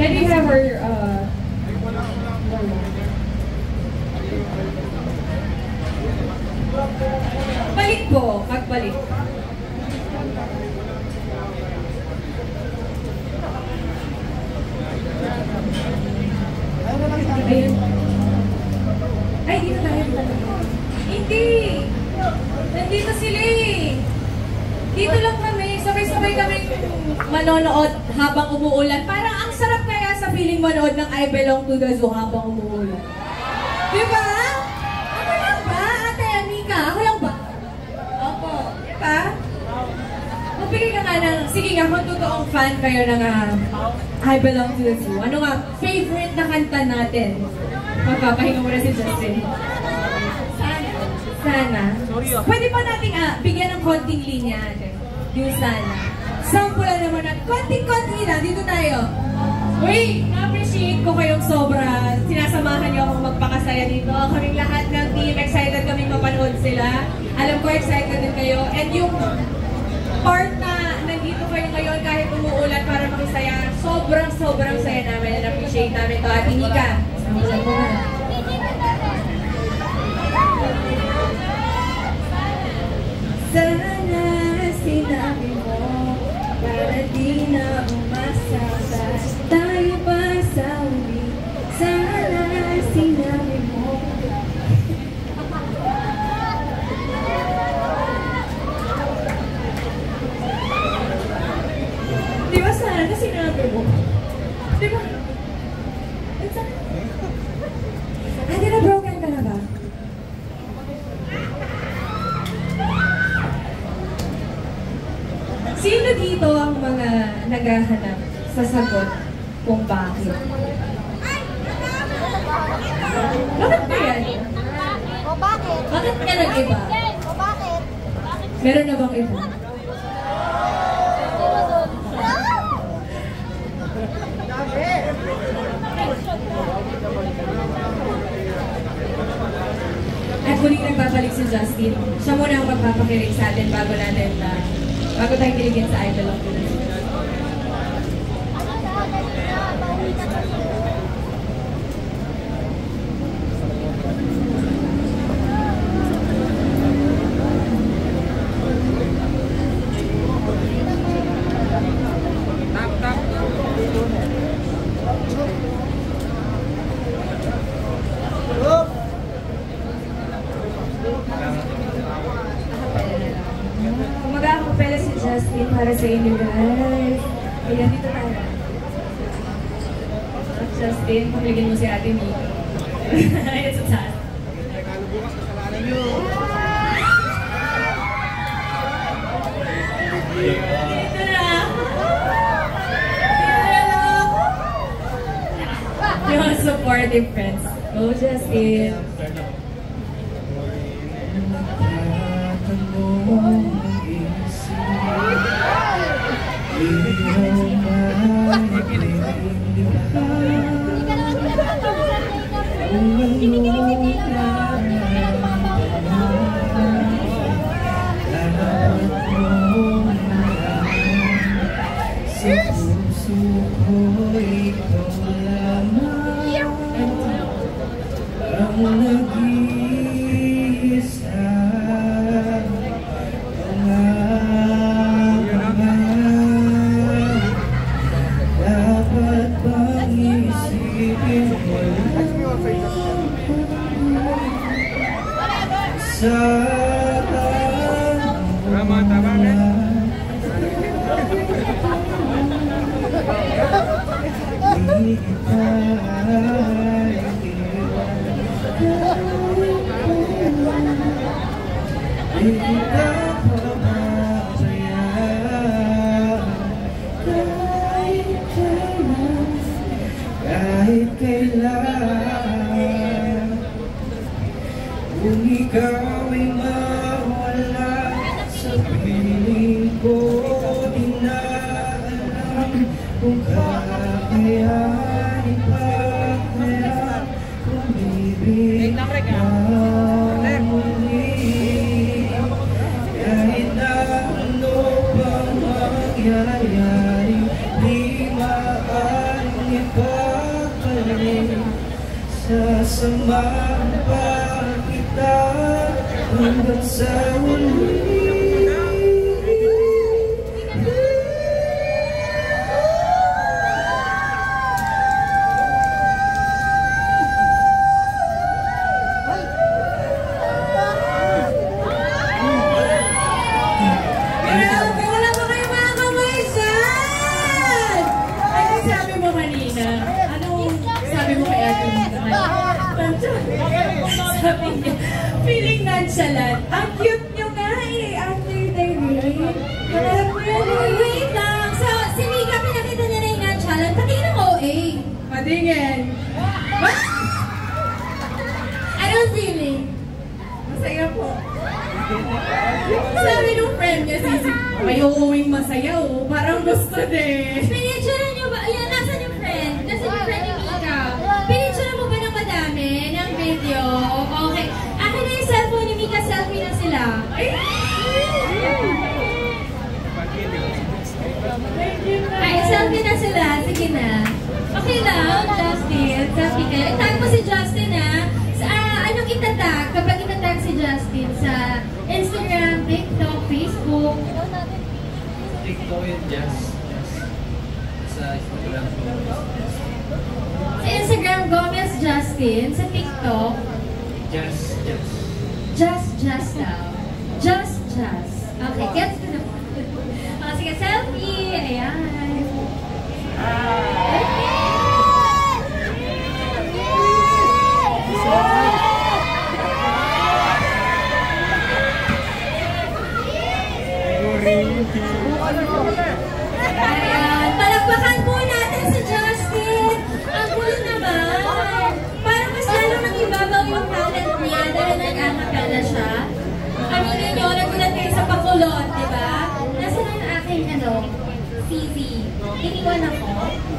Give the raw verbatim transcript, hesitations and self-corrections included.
Can we have our, uh... balik po, magbalik. Ayun. Ay, dito tayo. Hindi! Nandito sila eh! Dito lang kami, sabay-sabay kami manonood habang umuulan. Parang ang sarap kaya sa feeling manood ng I Belong to the Zoo habang umuulan. Diba? Ako lang ba? Ate Anika, ako lang ba? Opo. Diba? Magbigay ka nga ng, sige nga, kung totoong fan kayo ng uh, I Belong to the Zoo. Ano nga, favorite na kanta natin? Magpapahinga mo na si Justin. Sana. Pwede pa natin ah, bigyan ng konting linya. Yung sana. Sample naman at konting-konting na. Dito tayo. Uy, na-appreciate ko kayong sobra. Sinasamahan niyo akong magpakasaya dito. Kaming lahat ng team, excited kaming mapanood sila. Alam ko, excited din kayo. And yung part na nandito kayo ngayon kahit umuulan para makisaya, sobrang-sobrang saya namin. And appreciate namin ito. At Nika, sample mo na. Sana sinabi mo para di na umasasa tayo pa sa uli. Sana sinabi mo. Di ba sana sinabi mo? Di ba? Ah, di na broken ka na ba? Sino dito ang mga naghahanap sa sagot kung bakit? Bakit kaya? O bakit? Bakit ka nag-iba? O bakit? Meron na bang iba? At muling nagbabalik si Justin. Siya muna ang magpapakilig sa atin bago natin na uh, bago tayo kiligin sa I Belong to the Zoo. Mag-aakapela si Justin para sa inyo guys. Ayan, dito tayo. At Justin, pamigin mo si Ate Mika. Ayan sa taas. Dito na. Dito na lang. Yung supportive friends. Go Justin. Tama, tama kan? Kahit kailan kung ikaw ay mawala sa piling ko, di na alam kung kakayanin pa kaya umibig na muli. Kahit na ano pang mangyayari, di maaaring ito Sasamahan pa kita hanggang sa huli. Sabi niya, feeling nonchalant. Ang cute niyo nga eh, after the rain. Alam mo yun eh. Wait lang. So, si Mika, pinakita niya na yung nonchalant. Patingin ang O A. Patingin. Anong feeling? Masaya po. Sabi nung friend niya, Sisi, may uuwing masaya oh. Parang gusto din. Pinicture niyo ba? Ayan, nasan yung friend? Nasan yung friend ni Mika? Pinicture mo ba ng madami ng video? Okay. Akin na yung cellphone ni Mika. Selfie na sila. Ay! Ay, selfie na sila. Sige na. Okay lang, Justin. Selfie ka. I-tag mo si Justin, ha? Sa, ah, anong itatag? Kapag itatag si Justin sa Instagram, TikTok, Facebook. TikTok yun, Jazz. Sa Instagram ko. Sa Instagram, Gomez Justin. Sa TikTok, Jazz, Jazz. Just, just daw. Just, just. Okay, gets ko na. Okay, sige, selfie. Ayan. Ayan. Palakpakan po natin si Justin. Ang cool naman. Parang mas lalo nang ibabaw yung talent niya dahil nag-acapella siya. Aminin nyo, nagulat kayo sa pakulot, di ba? Nasa na yung aking, ano, C V. Iniwan ako.